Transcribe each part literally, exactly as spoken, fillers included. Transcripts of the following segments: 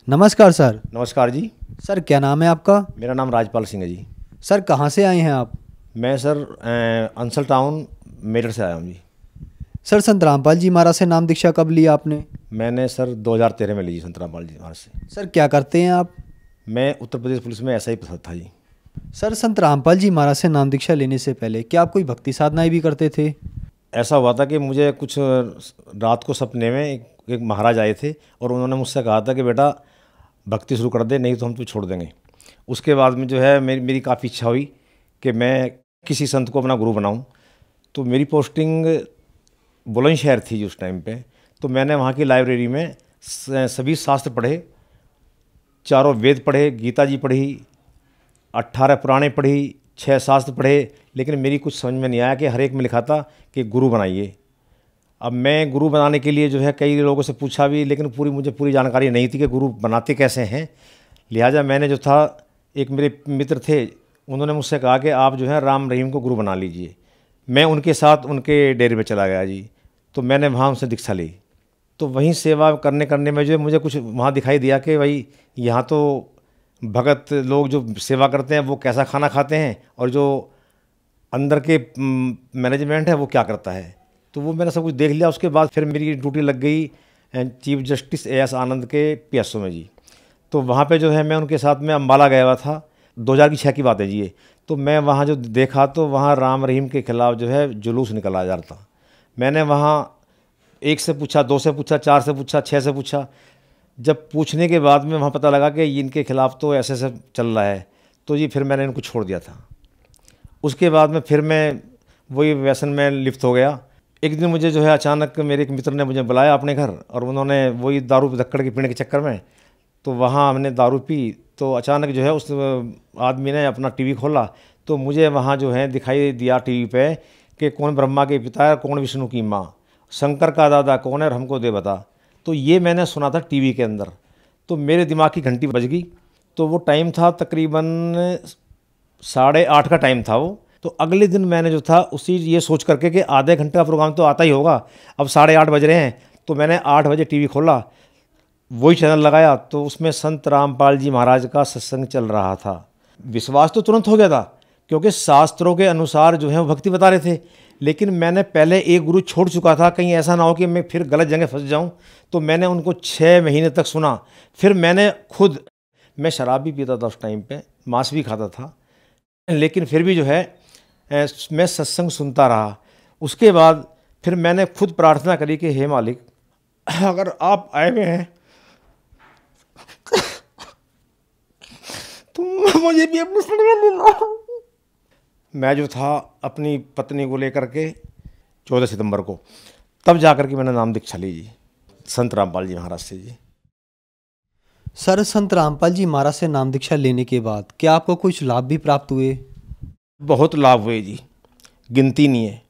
नमस्कार सर। नमस्कार जी। सर क्या नाम है आपका? मेरा नाम राजपाल सिंह है जी। सर कहाँ से आए हैं आप? मैं सर अ, अंसल टाउन मेरठ से आया हूँ जी। सर संत रामपाल जी महाराज से नाम दीक्षा कब ली आपने? मैंने सर दो हज़ार तेरह में ली जी संत रामपाल जी महाराज से। सर क्या करते हैं आप? मैं उत्तर प्रदेश पुलिस में ऐसा ही पसंद था जी। सर संत रामपाल जी महाराज से नाम दीक्षा लेने से पहले क्या आप कोई भक्ति साधनाएं भी करते थे? ऐसा हुआ था कि मुझे कुछ रात को सपने में एक, एक महाराज आए थे और उन्होंने मुझसे कहा था कि बेटा भक्ति शुरू कर दे, नहीं तो हम तुझे छोड़ देंगे। उसके बाद में जो है मेरी मेरी काफ़ी इच्छा हुई कि मैं किसी संत को अपना गुरु बनाऊं। तो मेरी पोस्टिंग बुलंदशहर थी जी उस टाइम पे। तो मैंने वहाँ की लाइब्रेरी में सभी शास्त्र पढ़े, चारों वेद पढ़े, गीता जी पढ़ी, अट्ठारह पुराणे पढ़ी, छः शास्त्र पढ़े, लेकिन मेरी कुछ समझ में नहीं आया कि हर एक में लिखा था कि गुरु बनाइए। अब मैं गुरु बनाने के लिए जो है कई लोगों से पूछा भी, लेकिन पूरी मुझे पूरी जानकारी नहीं थी कि गुरु बनाते कैसे हैं। लिहाजा मैंने जो था, एक मेरे मित्र थे, उन्होंने मुझसे कहा कि आप जो है राम रहीम को गुरु बना लीजिए। मैं उनके साथ उनके डेरे पे चला गया जी। तो मैंने वहाँ उनसे दीक्षा ली। तो वहीं सेवा करने करने में जो है मुझे कुछ वहाँ दिखाई दिया कि भाई यहाँ तो भगत लोग जो सेवा करते हैं वो कैसा खाना खाते हैं और जो अंदर के मैनेजमेंट है वो क्या करता है। तो वो मैंने सब कुछ देख लिया। उसके बाद फिर मेरी ड्यूटी लग गई chief justice A S Anand के पी एस ओ में जी। तो वहाँ पे जो है मैं उनके साथ में अम्बाला गया हुआ था, दो हज़ार की छः की बात है जी ये। तो मैं वहाँ जो देखा तो वहाँ राम रहीम के ख़िलाफ़ जो है जुलूस निकला जा रहा था। मैंने वहाँ एक से पूछा, दो से पूछा, चार से पूछा, छः से पूछा। जब पूछने के बाद में वहाँ पता लगा कि इनके ख़िलाफ़ तो ऐसे ऐसे चल रहा है, तो जी फिर मैंने इनको छोड़ दिया था। उसके बाद में फिर मैं वही व्यसन में लिप्त हो गया। एक दिन मुझे जो है अचानक मेरे एक मित्र ने मुझे बुलाया अपने घर, और उन्होंने वही दारू धक्कड़ के पीने के चक्कर में, तो वहाँ हमने दारू पी। तो अचानक जो है उस आदमी ने अपना टीवी खोला, तो मुझे वहाँ जो है दिखाई दिया टीवी पे कि कौन ब्रह्मा के पिता है, कौन विष्णु की माँ, शंकर का दादा कौन है और हमको दे बता। तो ये मैंने सुना था टीवी के अंदर। तो मेरे दिमाग की घंटी बज गई। तो वो टाइम था तकरीबन साढ़े आठ का टाइम था वो। तो अगले दिन मैंने जो था उसी ये सोच करके कि आधे घंटे का प्रोग्राम तो आता ही होगा, अब साढ़े आठ बज रहे हैं, तो मैंने आठ बजे टीवी खोला, वही चैनल लगाया, तो उसमें संत रामपाल जी महाराज का सत्संग चल रहा था। विश्वास तो तुरंत हो गया था, क्योंकि शास्त्रों के अनुसार जो है वो भक्ति बता रहे थे। लेकिन मैंने पहले एक गुरु छोड़ चुका था, कहीं ऐसा ना हो कि मैं फिर गलत जगह फंस जाऊं। तो मैंने उनको छः महीने तक सुना। फिर मैंने खुद, मैं शराब भी पीता था उस टाइम पे, मांस भी खाता था, लेकिन फिर भी जो है मैं सत्संग सुनता रहा। उसके बाद फिर मैंने खुद प्रार्थना करी कि हे मालिक, अगर आप आए हुए हैं तो मुझे भी अपनी लेना। मैं जो था अपनी पत्नी को लेकर के चौदह सितंबर को, तब जा कर के मैंने नाम दीक्षा ली जी संत रामपाल जी महाराज से जी। सर संत रामपाल जी महाराज से नाम दीक्षा लेने के बाद क्या आपको कुछ लाभ भी प्राप्त हुए? बहुत लाभ हुए जी, गिनती नहीं है।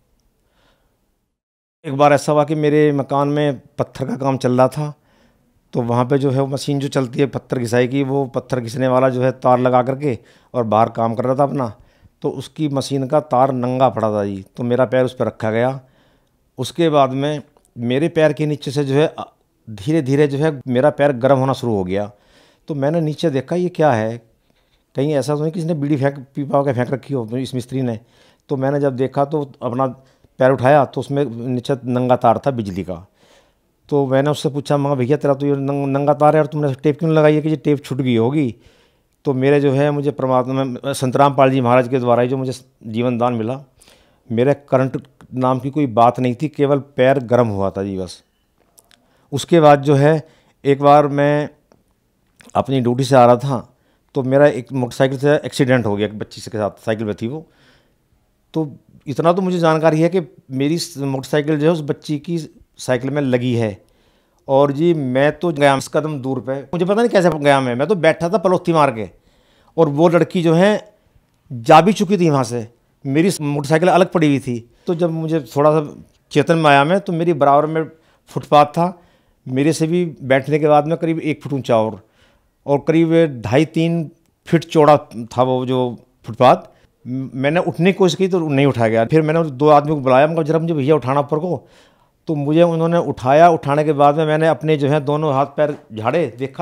एक बार ऐसा हुआ कि मेरे मकान में पत्थर का काम चल रहा था। तो वहाँ पे जो है वो मशीन जो चलती है पत्थर घिसाई की, वो पत्थर घिसने वाला जो है तार लगा करके और बाहर काम कर रहा था अपना। तो उसकी मशीन का तार नंगा पड़ा था जी। तो मेरा पैर उस पर रखा गया। उसके बाद में मेरे पैर के नीचे से जो है धीरे धीरे जो है मेरा पैर गर्म होना शुरू हो गया। तो मैंने नीचे देखा ये क्या है, कहीं ऐसा तो नहीं किसी ने बीड़ी फेंक पीपा के फेंक रखी हो इस मिस्त्री ने। तो मैंने जब देखा तो अपना पैर उठाया तो उसमें नीचे नंगा तार था बिजली का। तो मैंने उससे पूछा, मगर भैया तेरा तो ये नंगा तार है और तुमने टेप क्यों लगाई है कि ये टेप छूट गई होगी। तो मेरे जो है मुझे परमात्मा संत रामपाल जी महाराज के द्वारा ही जो मुझे जीवन दान मिला, मेरे करंट नाम की कोई बात नहीं थी, केवल पैर गर्म हुआ था जी बस। उसके बाद जो है एक बार मैं अपनी ड्यूटी से आ रहा था, तो मेरा एक मोटरसाइकिल से एक्सीडेंट हो गया, एक बच्ची के साथ साइकिल पे थी वो। तो इतना तो मुझे जानकारी है कि मेरी मोटरसाइकिल जो है उस बच्ची की साइकिल में लगी है। और जी मैं तो गया इस कदम दूर पे, मुझे पता नहीं कैसे गया मैं मैं तो बैठा था पलोथी मार के, और वो लड़की जो है जा भी चुकी थी वहाँ से, मेरी मोटरसाइकिल अलग पड़ी हुई थी। तो जब मुझे थोड़ा सा चेतन में आया मैं, तो मेरी बराबर में फुटपाथ था, मेरे से भी बैठने के बाद में करीब एक फुट ऊँचा और और करीब ढाई तीन फीट चौड़ा था वो जो फुटपाथ। मैंने उठने की कोशिश की तो नहीं उठा गया। फिर मैंने दो आदमी को बुलाया, मगर जरा मुझे भैया उठाना ऊपर को। तो मुझे उन्होंने उठाया। उठाने के बाद में मैंने अपने जो है दोनों हाथ पैर झाड़े, देखा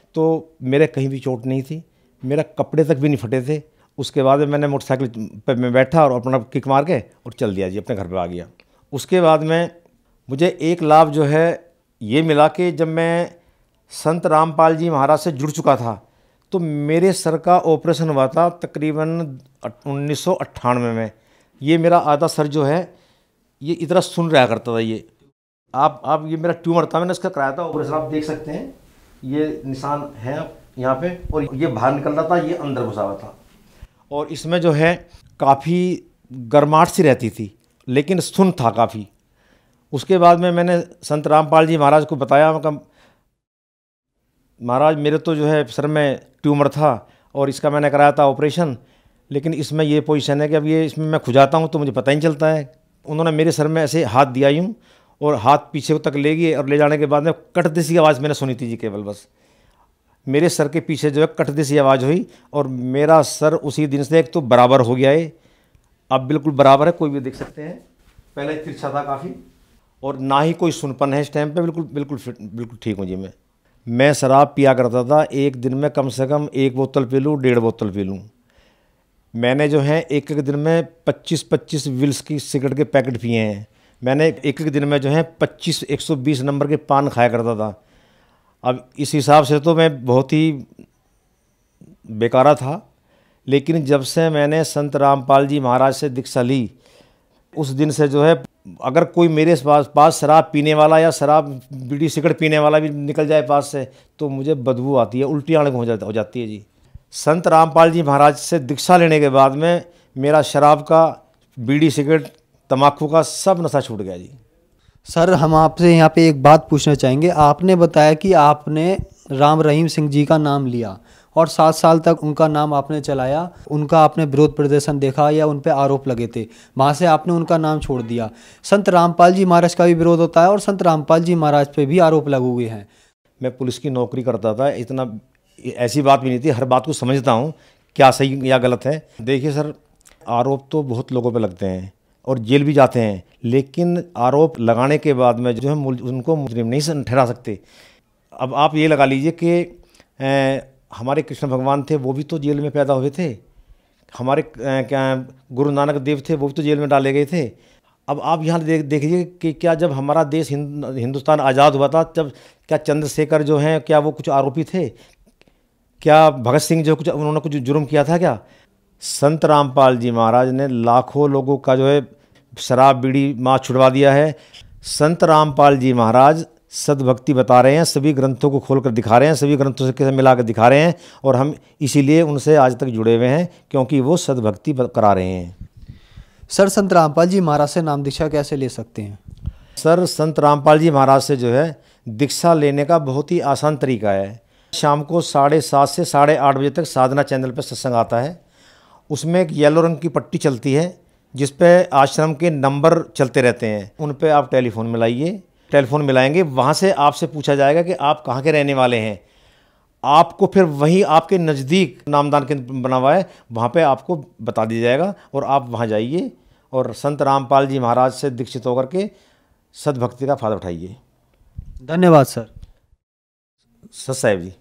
तो मेरे कहीं भी चोट नहीं थी, मेरा कपड़े तक भी नहीं फटे थे। उसके बाद मैंने मोटरसाइकिल पे मैं बैठा और अपना किक मार के और चल दिया जी, अपने घर पे आ गया। उसके बाद में मुझे एक लाभ जो है ये मिला कि जब मैं संत रामपाल जी महाराज से जुड़ चुका था तो मेरे सर का ऑपरेशन हुआ था तकरीबन उन्नीस सौ अट्ठानवे में। ये मेरा आधा सर जो है ये इतना सुन रहा करता था। ये आप आप ये मेरा ट्यूमर था, मैंने इसका कराया था ऑपरेशन, आप देख सकते हैं ये निशान है यहाँ पे, और ये बाहर निकल रहा था, ये अंदर घुसा हुआ था। और इसमें जो है काफ़ी गर्माहट सी रहती थी, लेकिन सुन था काफ़ी। उसके बाद में मैंने संत रामपाल जी महाराज को बताया, मैं महाराज मेरे तो जो है सर में ट्यूमर था और इसका मैंने कराया था ऑपरेशन, लेकिन इसमें ये पोजीशन है कि अब ये इसमें मैं खुजाता हूँ तो मुझे पता ही नहीं चलता है। उन्होंने मेरे सर में ऐसे हाथ दिया यूँ और हाथ पीछे तक ले गए, और ले जाने के बाद में कटती सी आवाज़ मैंने सुनी थी जी, केवल बस मेरे सर के पीछे जो है कटती सी आवाज़ हुई और मेरा सर उसी दिन से एक तो बराबर हो गया है, अब बिल्कुल बराबर है, कोई भी देख सकते हैं। पहले तिरछा था काफ़ी और ना ही कोई सुनपन है इस टाइम पे, बिल्कुल बिल्कुल फिट, बिल्कुल ठीक हूँ जी। मैं मैं शराब पिया करता था, एक दिन में कम से कम एक बोतल पी लूँ, डेढ़ बोतल पी लूँ। मैंने जो है एक एक दिन में पच्चीस पच्चीस विल्स की सिगरेट के पैकेट पिए हैं। मैंने एक एक दिन में जो है पच्चीस एक सौ बीस नंबर के पान खाया करता था। अब इस हिसाब से तो मैं बहुत ही बेकारा था, लेकिन जब से मैंने संत रामपाल जी महाराज से दीक्षा ली उस दिन से जो है अगर कोई मेरे पास पास शराब पीने वाला या शराब बीड़ी सिगरेट पीने वाला भी निकल जाए पास से तो मुझे बदबू आती है, उल्टी आने हो जाती हो जाती है जी। संत रामपाल जी महाराज से दीक्षा लेने के बाद में मेरा शराब का, बीड़ी सिगरेट, तम्बाकू का सब नशा छूट गया जी। सर हम आपसे यहाँ पे एक बात पूछना चाहेंगे। आपने बताया कि आपने राम रहीम सिंह जी का नाम लिया और सात साल तक उनका नाम आपने चलाया, उनका आपने विरोध प्रदर्शन देखा या उन पे आरोप लगे थे, वहाँ से आपने उनका नाम छोड़ दिया। संत रामपाल जी महाराज का भी विरोध होता है और संत रामपाल जी महाराज पे भी आरोप लगे हुए हैं। मैं पुलिस की नौकरी करता था, इतना ऐसी बात भी नहीं थी, हर बात को समझता हूँ क्या सही या गलत है। देखिए सर, आरोप तो बहुत लोगों पे लगते हैं और जेल भी जाते हैं, लेकिन आरोप लगाने के बाद में जो है उनको मुजरिम नहीं ठहरा सकते। अब आप ये लगा लीजिए कि हमारे कृष्ण भगवान थे, वो भी तो जेल में पैदा हुए थे। हमारे क्या गुरु नानक देव थे, वो भी तो जेल में डाले गए थे। अब आप यहाँ देख देखिए कि क्या जब हमारा देश हिंद, हिंदुस्तान आज़ाद हुआ था, जब क्या चंद्रशेखर जो हैं क्या वो कुछ आरोपी थे? क्या भगत सिंह जो कुछ उन्होंने कुछ जुर्म किया था क्या? संत रामपाल जी महाराज ने लाखों लोगों का जो है शराब बीड़ी माँ छुड़वा दिया है। संत रामपाल जी महाराज सद्भक्ति बता रहे हैं, सभी ग्रंथों को खोलकर दिखा रहे हैं, सभी ग्रंथों से कैसे मिलाकर दिखा रहे हैं, और हम इसीलिए उनसे आज तक जुड़े हुए हैं क्योंकि वो सद्भक्ति करा रहे हैं। सर संत रामपाल जी महाराज से नाम दीक्षा कैसे ले सकते हैं? सर संत रामपाल जी महाराज से जो है दीक्षा लेने का बहुत ही आसान तरीका है। शाम को साढ़े सात से साढ़े आठ बजे तक साधना चैनल पर सत्संग आता है। उसमें एक येलो रंग की पट्टी चलती है जिस पे आश्रम के नंबर चलते रहते हैं, उन पे आप टेलीफोन मिलाइए, टेलीफोन मिलाएंगे, वहाँ से आपसे पूछा जाएगा कि आप कहाँ के रहने वाले हैं। आपको फिर वहीं आपके नज़दीक नामदान केंद्र बना हुआ है, वहाँ पे आपको बता दिया जाएगा और आप वहाँ जाइए और संत रामपाल जी महाराज से दीक्षित होकर के सद्भक्ति का फायदा उठाइए। धन्यवाद सर। सत साहिब जी।